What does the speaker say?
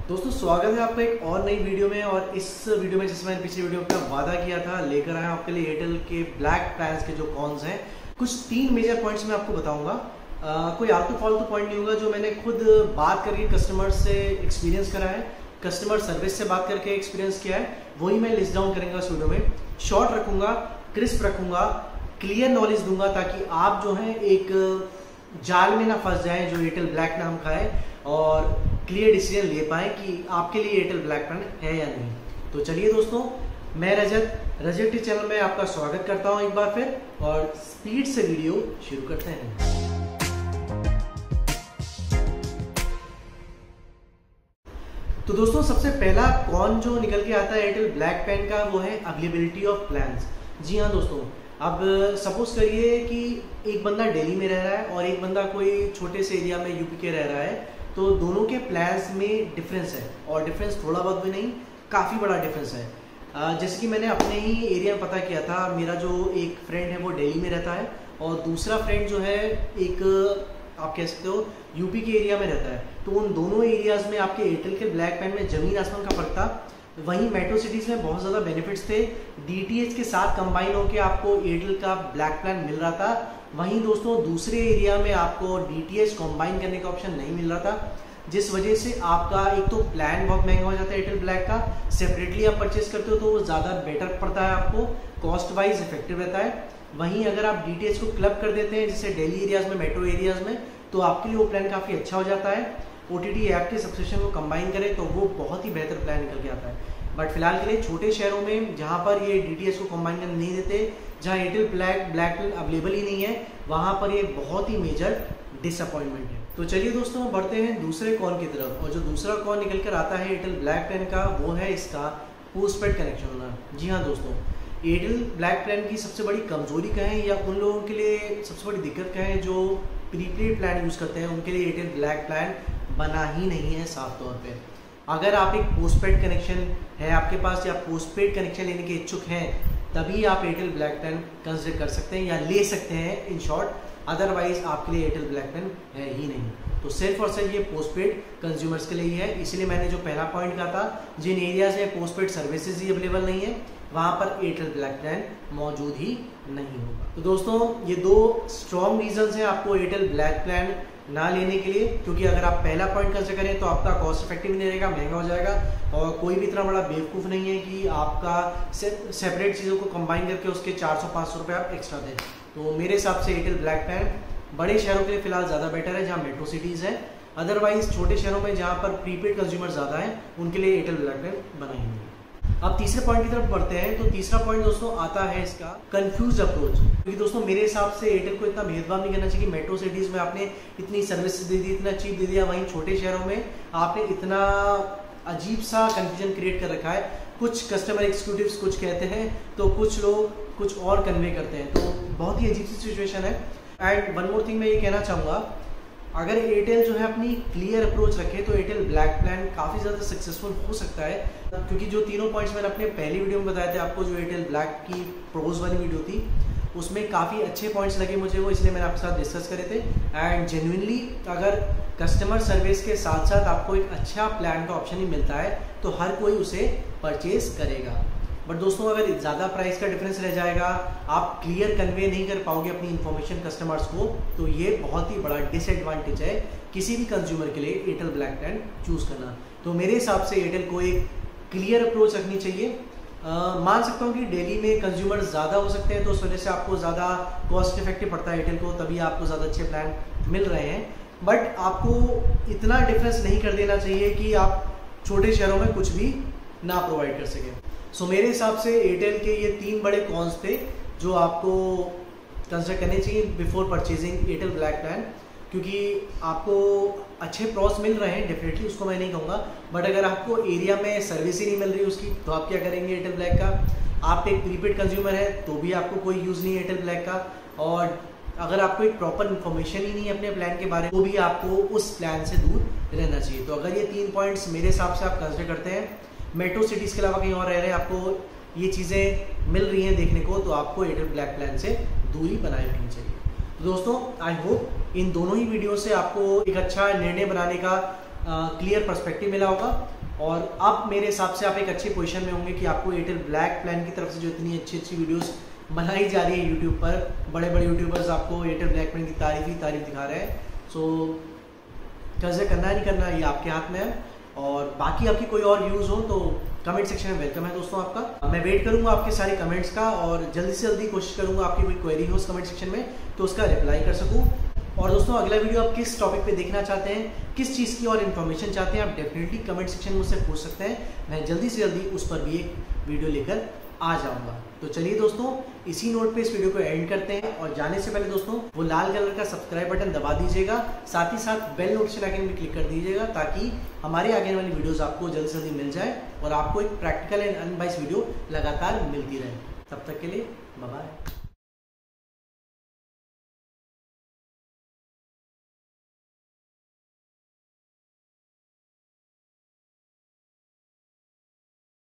दोस्तों स्वागत है आपका एक और नई वीडियो में। और इस वीडियो में जैसे मैंने पिछली वीडियो में वादा किया था लेकर आया आपके लिए एयरटेल के ब्लैक प्लान्स के जो कॉन्स हैं, कुछ 3 मेजर पॉइंट्स मैं आपको बताऊंगा। कोई आलतू फालतू पॉइंट नहीं होगा, जो मैंने खुद बात करके कस्टमर से एक्सपीरियंस करा है, कस्टमर सर्विस से बात करके एक्सपीरियंस किया है, वही मैं लिस्ट डाउन करेंगे इस वीडियो में। शॉर्ट रखूंगा, क्रिस्प रखूंगा, क्लियर नॉलेज दूंगा ताकि आप जो है एक जाल में ना फंस जाएं जो एयरटेल ब्लैक नाम का है, और क्लियर डिसीजन ले पाएं कि आपके लिए एयरटेल ब्लैक प्लान है या नहीं। तो चलिए दोस्तों, मैं रजत टी चैनल में आपका स्वागत करता हूं एक बार फिर, और स्पीड से वीडियो शुरू करते हैं। तो दोस्तों सबसे पहला कॉन जो निकल के आता है एयरटेल ब्लैक प्लान का, वो है अवेलेबिलिटी ऑफ प्लान्स। जी हाँ दोस्तों, अब सपोज करिए कि एक बंदा दिल्ली में रह रहा है और एक बंदा कोई छोटे से एरिया में यूपी के रह रहा है, तो दोनों के प्लान्स में डिफरेंस है, और डिफरेंस थोड़ा बहुत भी नहीं, काफ़ी बड़ा डिफरेंस है। जैसे कि मैंने अपने ही एरिया में पता किया था, मेरा जो एक फ्रेंड है वो दिल्ली में रहता है और दूसरा फ्रेंड जो है एक आप कह सकते हो यूपी के एरिया में रहता है। तो उन दोनों एरियाज़ में आपके एयरटेल के ब्लैक प्लान में ज़मीन आसमान का फ़र्क था। वहीं मेट्रो सिटीज़ में बहुत ज़्यादा बेनिफिट्स थे, डीटीएच के साथ कंबाइन होकर आपको एयरटेल का ब्लैक प्लान मिल रहा था। वहीं दोस्तों दूसरे एरिया में आपको डीटीएच कंबाइन करने का ऑप्शन नहीं मिल रहा था, जिस वजह से आपका एक तो प्लान बहुत महंगा हो जाता है एयरटेल ब्लैक का, सेपरेटली आप परचेज करते हो तो वो ज़्यादा बेटर पड़ता है, आपको कॉस्ट वाइज इफेक्टिव रहता है। वहीं अगर आप डीटीएच को क्लब कर देते हैं जैसे दिल्ली एरियाज़ में, मेट्रो एरियाज़ में, तो आपके लिए वो प्लान काफ़ी अच्छा हो जाता है। ओटीटी ऐप के सब्सक्रिप्शन को कंबाइन करें तो वो बहुत ही बेहतर प्लान निकल के आता है। बट फिलहाल के लिए छोटे शहरों में जहाँ पर ये डीटीएच को कंबाइन करने नहीं देते, जहाँ एयरटेल ब्लैक प्लान अवेलेबल ही नहीं है, वहाँ पर ये बहुत ही मेजर डिसअपॉइंटमेंट है। तो चलिए दोस्तों बढ़ते हैं दूसरे कॉन की तरफ, और जो दूसरा कॉन निकल कर आता है एयरटेल ब्लैक प्लान का, वो है इसका पोस्टपेड कनेक्शन होना। जी हाँ दोस्तों, एयरटेल ब्लैक प्लान की सबसे बड़ी कमजोरी कहें या उन लोगों के लिए सबसे बड़ी दिक्कत कहें जो प्रीपेड प्लान यूज़ करते हैं, उनके लिए एयरटेल ब्लैक प्लान बना ही नहीं है साफ तौर पे। अगर आप एक पोस्टपेड कनेक्शन है आपके पास या पोस्टपेड कनेक्शन लेने के इच्छुक हैं, तभी आप एयरटेल ब्लैक प्लान कंसिडर कर सकते हैं या ले सकते हैं इन शॉर्ट, अदरवाइज आपके लिए एयरटेल ब्लैक प्लान है ही नहीं। तो सिर्फ और सिर्फ ये पोस्टपेड कंज्यूमर्स के लिए ही है। इसलिए मैंने जो पहला पॉइंट कहा था, जिन एरियाज में पोस्टपेड सर्विसेज ही अवेलेबल नहीं है, वहाँ पर एयरटेल ब्लैक प्लान मौजूद ही नहीं होगा। तो दोस्तों ये 2 स्ट्रॉन्ग रीजंस हैं आपको एयरटेल ब्लैक प्लान ना लेने के लिए, क्योंकि अगर आप पहला पॉइंट कंसिडर करें तो आपका कॉस्ट इफेक्टिव नहीं रहेगा, महंगा हो जाएगा, और कोई भी इतना बड़ा बेवकूफ़ नहीं है कि आपका सेपरेट चीज़ों को कंबाइन करके उसके 400-500 रुपये आप एक्स्ट्रा दें। तो मेरे हिसाब से एयरटेल ब्लैक प्लान बड़े शहरों के लिए फिलहाल ज़्यादा बेटर है, जहाँ मेट्रो सिटीज़ है। अदरवाइज छोटे शहरों में जहाँ पर प्रीपेड कंज्यूमर ज़्यादा है, उनके लिए एयरटेल ब्लैक प्लान बना ही नहीं। अब तीसरे पॉइंट की तरफ बढ़ते हैं। तो तीसरा पॉइंट दोस्तों आता है इसका कंफ्यूज अप्रोच, क्योंकि दोस्तों मेरे हिसाब से एयरटेल को इतना भेदभाव नहीं करना चाहिए कि मेट्रो सिटीज़ में आपने इतनी सर्विसेज दे दी, इतना चीप दे दिया, वहीं छोटे शहरों में आपने इतना अजीब सा कंफ्यूजन क्रिएट कर रखा है। कुछ कस्टमर एग्जीक्यूटिव्स कुछ कहते हैं तो कुछ लोग कुछ और कन्वे करते हैं, तो बहुत ही अजीब सी सिचुएशन है। एंड वन मोर थिंग मैं ये कहना चाहूँगा, अगर एयरटेल जो है अपनी क्लियर अप्रोच रखे तो एयरटेल ब्लैक प्लान काफ़ी ज़्यादा सक्सेसफुल हो सकता है, क्योंकि जो तीनों पॉइंट्स मैंने अपने पहली वीडियो में बताए थे आपको, जो एयरटेल ब्लैक की प्रोज वाली वीडियो थी, उसमें काफ़ी अच्छे पॉइंट्स लगे मुझे वो, इसलिए मैंने आपके साथ डिस्कस करे थे। एंड जेन्युइनली अगर कस्टमर सर्विस के साथ साथ आपको एक अच्छा प्लान का ऑप्शन ही मिलता है तो हर कोई उसे परचेज करेगा। बट दोस्तों अगर ज़्यादा प्राइस का डिफरेंस रह जाएगा, आप क्लियर कन्वे नहीं कर पाओगे अपनी इन्फॉर्मेशन कस्टमर्स को, तो ये बहुत ही बड़ा डिसएडवांटेज है किसी भी कंज्यूमर के लिए एयरटेल ब्लैक प्लान चूज़ करना। तो मेरे हिसाब से एयरटेल को एक क्लियर अप्रोच रखनी चाहिए। मान सकता हूँ कि दिल्ली में कंज्यूमर ज़्यादा हो सकते हैं, तो उस वजह से आपको ज़्यादा कॉस्ट इफेक्टिव पड़ता है एयरटेल को, तभी आपको ज़्यादा अच्छे प्लान मिल रहे हैं। बट आपको इतना डिफरेंस नहीं कर देना चाहिए कि आप छोटे शहरों में कुछ भी ना प्रोवाइड कर सकें। सो मेरे हिसाब से एयरटेल के ये 3 बड़े कॉन्स थे जो आपको कंसिडर करने चाहिए before purchasing Airtel black plan, क्योंकि आपको अच्छे प्रॉस मिल रहे हैं डेफिनेटली, उसको मैं नहीं कहूँगा, बट अगर आपको एरिया में सर्विस ही नहीं मिल रही उसकी, तो आप क्या करेंगे एयरटेल ब्लैक का। आप एक प्रीपेड कंज्यूमर है तो भी आपको कोई यूज़ नहीं है एयरटेल ब्लैक का, और अगर आपको एक प्रॉपर इन्फॉर्मेशन ही नहीं है अपने प्लान के बारे में, तो भी आपको उस प्लान से दूर रहना चाहिए। तो अगर ये 3 पॉइंट्स मेरे हिसाब से आप कंसिडर करते हैं, मेट्रो सिटीज़ के अलावा कहीं और रह रहे हैं, आपको ये चीज़ें मिल रही हैं देखने को, तो आपको एयरटेल ब्लैक प्लान से दूरी बनाए रखनी चाहिए। तो दोस्तों आई होप इन दोनों ही वीडियो से आपको एक अच्छा निर्णय बनाने का क्लियर पर्सपेक्टिव मिला होगा। और अब मेरे हिसाब से आप एक अच्छी पोजीशन में होंगे कि आपको एयरटेल ब्लैक प्लान की तरफ से जो इतनी अच्छी अच्छी वीडियोस बनाई जा रही है यूट्यूब पर, बड़े बड़े यूट्यूबर्स आपको एयरटेल ब्लैक प्लान की तारीफ ही तारीफ दिखा रहे हैं। सो कैसे करना है नहीं करना ये आपके हाथ में है। और बाकी आपकी कोई और व्यूज़ हो तो कमेंट सेक्शन में वेलकम है दोस्तों आपका। मैं वेट करूंगा आपके सारे कमेंट्स का और जल्दी से जल्दी कोशिश करूंगा आपकी कोई क्वेरी हो उस कमेंट सेक्शन में तो उसका रिप्लाई कर सकूं। और दोस्तों अगला वीडियो आप किस टॉपिक पे देखना चाहते हैं, किस चीज़ की और इन्फॉर्मेशन चाहते हैं, आप डेफिनेटली कमेंट सेक्शन में मुझसे पूछ सकते हैं। मैं जल्दी से जल्दी उस पर भी एक वीडियो लेकर आ जाऊंगा। तो चलिए दोस्तों इसी नोट पे इस वीडियो को एंड करते हैं और जाने से पहले दोस्तों वो लाल कलर का सब्सक्राइब बटन दबा दीजिएगा, साथ ही साथ बेल नोटिफिकेशन आइकन भी क्लिक कर दीजिएगा ताकि हमारे आगे वाली वीडियोस आपको जल्दी से जल्दी मिल जाए और आपको एक प्रैक्टिकल एंड अनबाइस्ड वीडियो लगातार मिलती रहे। तब तक के लिए बाय बाय।